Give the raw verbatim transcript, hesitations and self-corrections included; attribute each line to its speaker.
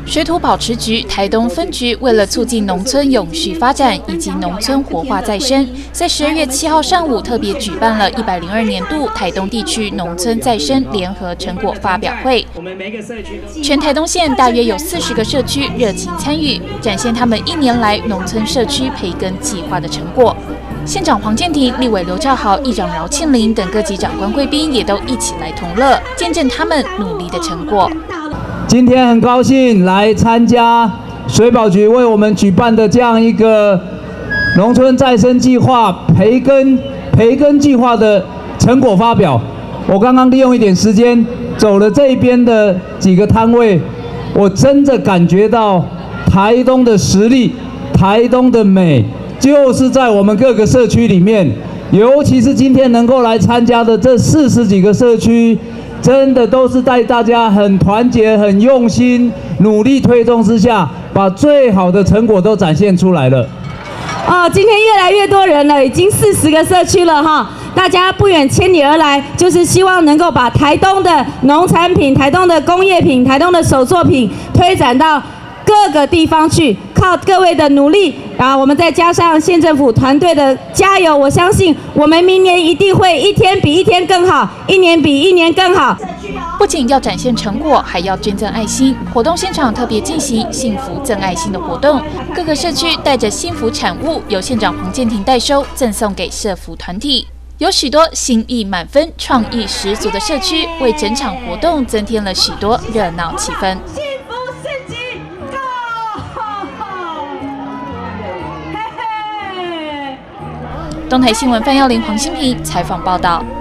Speaker 1: 水土保持局台东分局为了促进农村永续发展以及农村活化再生，在十二月七号上午特别举办了一百零二年度台东地区农村再生联合成果发表会。全台东县大约有四十个社区热情参与，展现他们一年来农村社区培耕计划的成果。县长黄健庭、立委刘兆豪、议长饶庆林等各级长官贵宾也都一起来同乐，见证他们努力的成果。
Speaker 2: 今天很高兴来参加水保局为我们举办的这样一个农村再生计划培耕培耕计划的成果发表。我刚刚利用一点时间走了这边的几个摊位，我真的感觉到台东的实力，台东的美，就是在我们各个社区里面，尤其是今天能够来参加的这四十几个社区。真的都是在大家很团结、很用心、努力推动之下，把最好的成果都展现出来了。
Speaker 3: 哦，今天越来越多人了，已经四十个社区了哈，大家不远千里而来，就是希望能够把台东的农产品、台东的工业品、台东的手作品推展到各个地方去，靠各位的努力，然后我们再加上县政府团队的加油，我相信我们明年一定会一天比一天更好，一年比一年更好。
Speaker 1: 不仅要展现成果，还要捐赠爱心。活动现场特别进行幸福赠爱心的活动，各个社区带着幸福产物，由县长黄健庭代收，赠送给社福团体。有许多心意满分、创意十足的社区，为整场活动增添了许多热闹气氛。东台新闻范耀玲、黄新平采访报道。